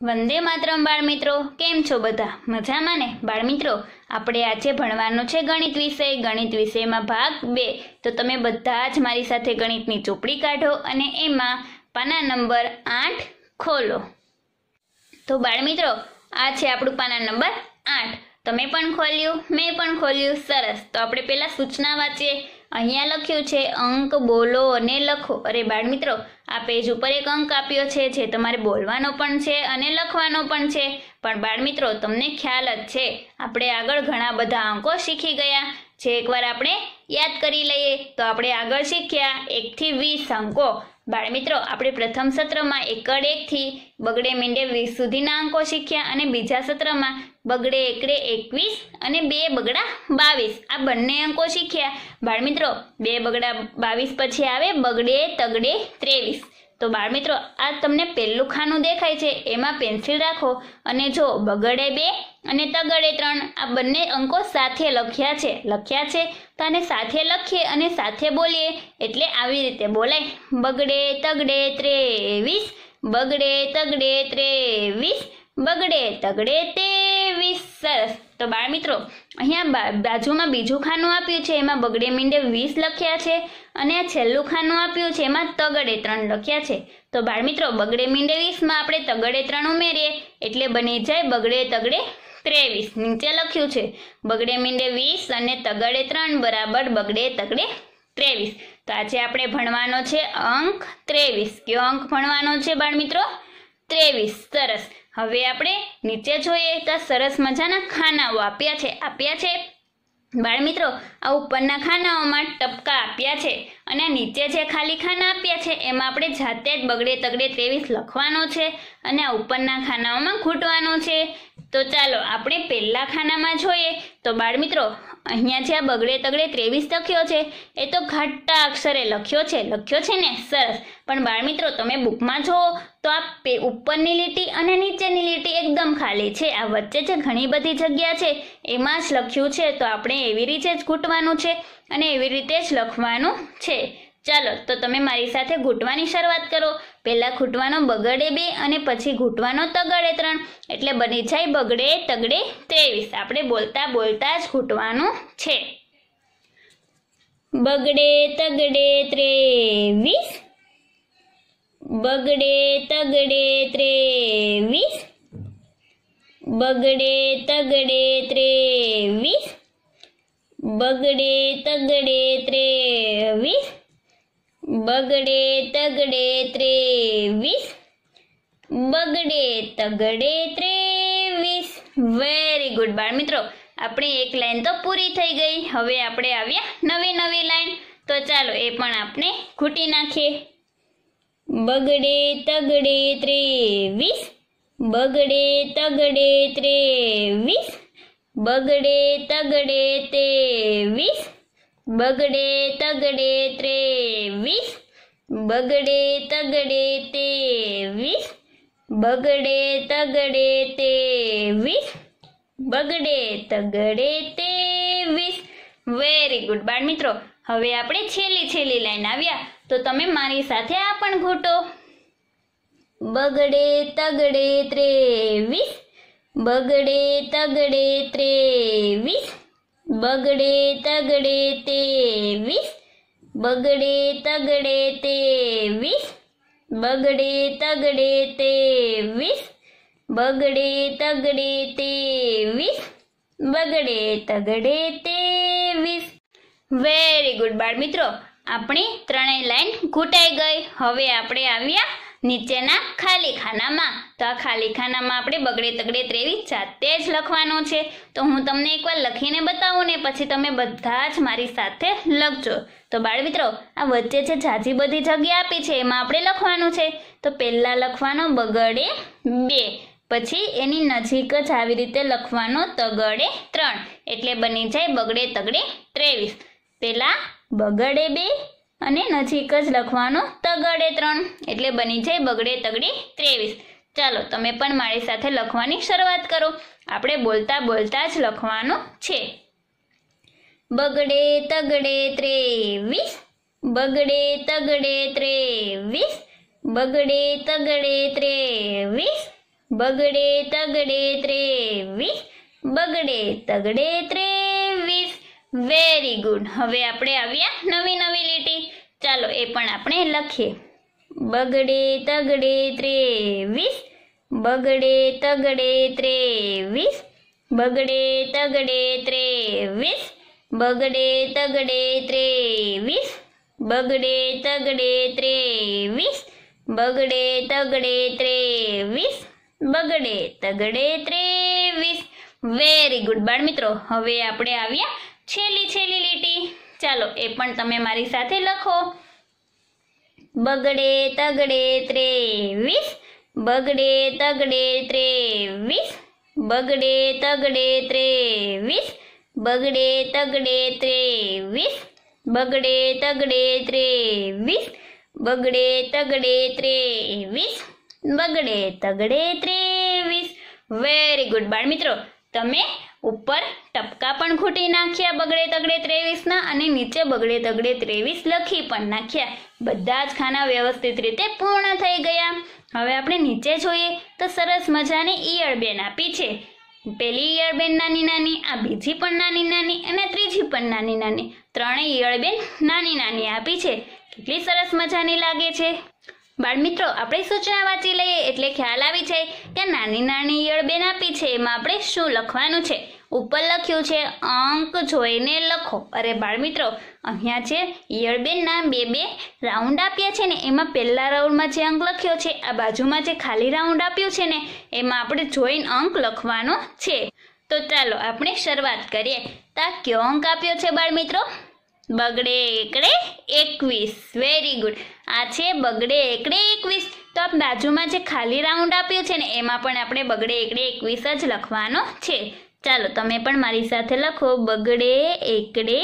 વંદે માતરમ બાળમિત્રો, કેમ છો બધા? મજામાં ને? બાળમિત્રો, આપણે આજે ભણવાનું છે ગણિત વિષય. ગણિત વિષયમાં ભાગ 2. તો તમે બધા જ મારી સાથે ગણિતની ચોપડી કાઢો અને એમાં પાના નંબર 8 ખોલો. તો બાળમિત્રો, આ છે આપણું પાના નંબર 8. તમે પણ ખોલ્યું, મેં પણ ખોલ્યું. સરસ. તો આપણે પહેલા સૂચના વાંચીએ. અહીંયા લખ્યું છે અંક બોલો અને લખો. અરે બાળમિત્રો, આ પેજ ઉપર એક અંક આપ્યો છે જે તમારે બોલવાનો પણ છે અને લખવાનો પણ છે. પણ બાળમિત્રો, તમને ખ્યાલ જ છે આપણે આગળ ઘણા બધા અંકો શીખી ગયા જે એકવાર આપણે યાદ કરી લઈએ. તો આપણે આગળ શીખ્યા 1 થી 20 અંકો. બાળમિત્રો, આપણે પ્રથમ સત્રમાં એકડ 1 થી બગડે મીંડે 20 સુધીના અંકો શીખ્યા અને બીજા સત્રમાં બગડે એકડે 21 અને 2 બગડા 22 આ બંને અંકો શીખ્યા. બાળમિત્રો, 2 બગડા 22 પછી આવે બગડે તગડે 23. તો બાળમિત્રો, આ તમને પહેલું ખાનું દેખાય છે એમાં પેન્સિલ રાખો અને જો બગડે 2 અને તગડે 3 આ બંને અંકો સાથે લખ્યા છે તો આને સાથે લખીએ અને સાથે બોલીએ એટલે આવી રીતે બોલાય: બગડે તગડે 23, બગડે તગડે 23, બગડે તગડે 23. સરસ. તો બાળમિત્રો, અહીંયા બાજુમાં બીજું ખાનું આપ્યું છે એમાં બગડે મીંડે 20 લખ્યા છે અને આ છેલ્લું ખાનું આપ્યું છે એમાં તગડે 3 લખ્યા છે. તો બાળમિત્રો, બગડે મીંડે 20 માં આપણે તગડે 3 ઉમેરીએ એટલે બની જાય બગડે તગડે 23. નીચે લખ્યું છે બગડે મીંડે 20 અને તગડે 3 બરાબર બગડે તગડે 23. તો આજે આપણે ભણવાનો છે અંક 23. કયો અંક ભણવાનો છે બાળમિત્રો? 23. સરસ. હવે આપણે નીચે જોઈએ તો સરસ મજાના ખાનાઓ આપ્યા છે બાળમિત્રો. આ ઉપરના ખાનાઓમાં ટપકા આપ્યા છે અને નીચે જે ખાલી ખાના આપ્યા છે એમાં આપણે જાતે જ બગડે તગડે 23 લખવાનો છે અને આ ઉપરના ખાનાઓમાં ખૂટવાનો છે. તો ચાલો આપણે પહેલા ખાનામાં જોઈએ. તો બાળમિત્રો, અહીંયા જે આ બગડે તગડે 23 લખ્યો છે એ તો ઘાટા અક્ષરે લખ્યો છે ને? સરસ. પણ બાળમિત્રો, તમે બુકમાં જુઓ તો આ ઉપરની લીટી અને નીચેની લીટી એકદમ ખાલી છે. આ વચ્ચે જે ઘણી બધી જગ્યા છે એમાં જ લખ્યું છે. તો આપણે એવી રીતે જ ઘૂંટવાનું છે અને એવી રીતે જ લખવાનું છે. ચાલો, તો તમે મારી સાથે ઘૂંટવાની શરૂઆત કરો. પહેલા ઘૂંટવાનો બગડે 2 અને પછી ઘૂંટવાનો તગડે 3 એટલે બની જાય બગડે તગડે 23. આપણે બોલતા બોલતા જ ઘૂંટવાનું છે. બગડે તગડે 23, બગડે તગડે 23, બગડે તગડે 23, બગડે તગડે 23, બગડે તગડે 23, બગડે તગડે 23. વેરી ગુડ બાળમિત્રો, આપણી એક લાઈન તો પૂરી થઈ ગઈ. હવે આપણે આવ્યા નવી લાઈન. તો ચાલો એ પણ આપણે ઘૂંટી નાખીએ. બગડે તગડે 23, બગડે તગડે 23, બગડે તગડે 23, બગડે તગડે 23, બગડે તગડે 23, બગડે તગડે 23, બગડે તગડે 23. વેરી ગુડ બાળમિત્રો, હવે આપણે છેલ્લી લાઈન આવ્યા. તો તમે મારી સાથે આ પણ ઘૂંટો. બગડે તગડે 23, બગડે તગડે 23, બગડે તગડે 23, બગડે તગડે 23, બગડે તગડે 23, બગડે તગડે 23, બગડે તગડે 23. વેરી ગુડ બાળમિત્રો, આપણી ત્રણેય લાઈન ઘૂંટાઈ ગઈ. હવે આપણે આવ્યા નીચેના ખાલી ખાનામાં. તો આ ખાલી ખાનામાં આપણે બગડે તગડે 23 જાતે જ લખવાનું છે. તો હું તમને એકવાર લખીને બતાવું ને પછી તમે બધા જ મારી સાથે લખજો. તો બાળમિત્રો, આ વચ્ચે જે ઝાઝી બધી જગ્યા આપી છે એમાં આપણે લખવાનું છે. તો પહેલા લખવાનો બગડે 2, પછી એની નજીક જ આવી રીતે લખવાનો તગડે 3 એટલે બની જાય બગડે તગડે 23. પહેલા બગડે 2 અને નજીક જ લખવાનો તગડે 3 એટલે બની જાય બગડે તગડે 23. ચાલો તમે પણ મારી સાથે લખવાની શરૂઆત કરો. આપણે બોલતા બોલતા જ લખવાનું છે. બગડે તગડે 23, બગડે તગડે 23, બગડે તગડે 23, બગડે તગડે 23, બગડે તગડે 23. Very good. હવે આપણે આવ્યા નવી નવી લીટી. ચાલો એ પણ આપણે લખીએ. બગડે તગડે 23, બગડે તગડે 23, બગડે તગડે 23, બગડે તગડે 23, બગડે તગડે 23, બગડે તગડે 23, બગડે તગડે 23. વેરી ગુડ બાળમિત્રો. હવે આપણે આવ્યા છેલ્લી લીટી. ચાલો એ પણ તમે મારી સાથે લખો. બગડે તગડે 23, બગડે તગડે 23, બગડે તગડે 23, બગડે તગડે 23, બગડે તગડે 23, બગડે તગડે 23, બગડે તગડે 23. વેરી ગુડ બાળમિત્રો. તમે ઉપર ટપકા પણ ખૂટી નાખ્યા બગડે તગડે 23 અને નીચે બગડે તગડે 23 લખી પણ નાખ્યા. બધા જ ખાના વ્યવસ્થિત રીતે પૂર્ણ થઈ ગયા. હવે આપણે નીચે જોઈએ તો સરસ મજાની ઈયળબેન આપી છે. પેલી ઈયળબેન નાની નાની, આ બીજી પણ નાની નાની અને ત્રીજી પણ નાની નાની. ત્રણેય ઈયળબેન નાની નાની આપી છે. કેટલી સરસ મજાની લાગે છે. બાળમિત્રો, આપણે સૂચના વાંચી લઈએ એટલે ખ્યાલ આવી જાય કે નાની નાની ઈયળબેન આપી છે એમાં આપણે શું લખવાનું છે. ઉપર લખ્યું છે અંક જોઈને લખો. અરે બાળમિત્રો, અહીંયા છે ઈયળબેનના બે રાઉન્ડ આપ્યા છે ને, એમાં પહેલા રાઉન્ડમાં જે અંક લખ્યો છે, આ બાજુમાં જે ખાલી રાઉન્ડ આપ્યું છે ને એમાં આપણે જોઈને અંક લખવાનો છે. તો ચાલો આપણે શરૂઆત કરીએ. તો આ કયો અંક આપ્યો છે બાળમિત્રો? બગડે એકડે 21. Very good. આ છે બગડે એકડે 21. તો આ બાજુમાં જે ખાલી રાઉન્ડ આપ્યું છે ને એમાં પણ આપણે બગડે એકડે 21 જ લખવાનો છે. ચાલો તમે પણ મારી સાથે લખો. બગડે એકડે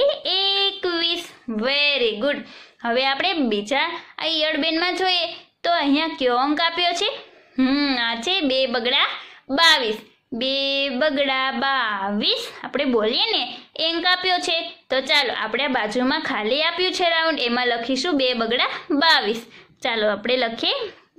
21. Very good. હવે આપણે બીજા આ ઈયળબેનમાં જોઈએ તો અહીંયા કયો અંક આપ્યો છે? આ છે 2 બગડા 22. 2 બગડા 22 આપણે બોલીએ ને અંક આપ્યો છે. તો ચાલો આપણે આ બાજુમાં ખાલી આપ્યું છે રાઉન્ડ, એમાં લખીશું 2 બગડા 22. ચાલો આપણે લખીએ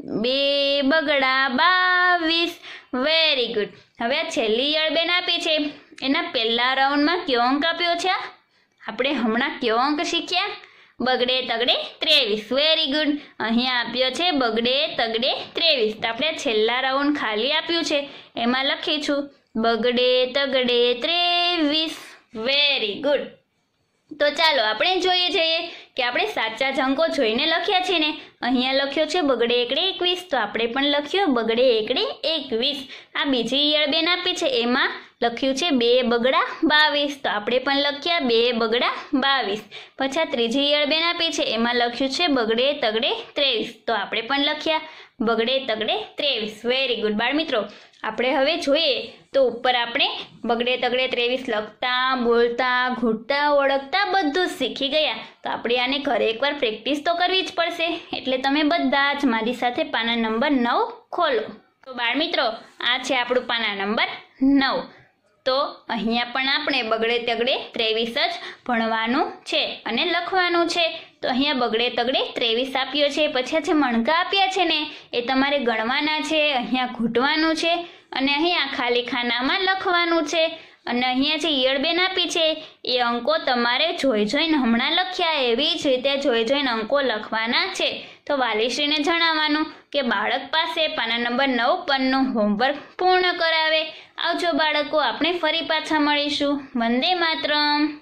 2 બગડા 22. Very good. હવે આ છેલ્લી ઈયળબેન આપી છે એના પહેલા રાઉન્ડમાં કયો અંક આપ્યો છે? આપણે હમણાં કયો અંક શીખ્યા? બગડે તગડે 23. Very good. અહીંયા આપ્યો છે બગડે તગડે 23. તો આપણે છેલ્લા રાઉન્ડ ખાલી આપ્યું છે એમાં લખીશું બગડે તગડે 23. Very good. તો ચાલો આપણે જોઈએ જઈએ કે આપણે સાચા જ અંકો જોઈને લખ્યા છે ને. અહીંયા લખ્યો છે બગડે એકડે 21, તો આપણે પણ લખ્યો બગડે એકડે 21. આ બીજી ઈયળબેન આપી છે એમાં લખ્યું છે 2 બગડા 22, તો આપણે પણ લખ્યા 2 બગડા 22. પછી આ ત્રીજી ઈયળબેન આપી છે એમાં લખ્યું છે બગડે તગડે 23, તો આપણે પણ લખ્યા બગડે તગડે 23. વેરી ગુડ બાળમિત્રો. આપણે હવે જોઈએ તો ઉપર આપણે બગડે તગડે 23 લખતા, બોલતા, ઘૂંટતા, ઓળખતા બધું જ શીખી ગયા. તો આપણે આને ઘરે એકવાર પ્રેક્ટિસ તો કરવી જ પડશે. એટલે તમે બધા જ મારી સાથે પાના નંબર 9 ખોલો. તો બાળમિત્રો, આ છે આપણું પાના નંબર 9. તો અહીંયા પણ આપણે બગડે તગડે 23 જ ભણવાનું છે અને લખવાનું છે. તો અહીંયા બગડે તગડે 23 આપ્યો છે. પછી આ જે મણકા આપ્યા છે ને એ તમારે ગણવાના છે, અહીંયા ઘૂંટવાનું છે અને અહીંયા ખાલી ખાનામાં લખવાનું છે. અને અહીંયા જે ઈયળબેન આપી છે એ અંકો તમારે જોઈને હમણાં લખ્યા એવી જ રીતે જોઈને અંકો લખવાના છે. તો વાલીશ્રીને જણાવવાનું કે બાળક પાસે પાના નંબર 9 પરનું હોમવર્ક પૂર્ણ કરાવે. આવજો બાળકો, આપણે ફરી પાછા મળીશું. વંદે માતરમ.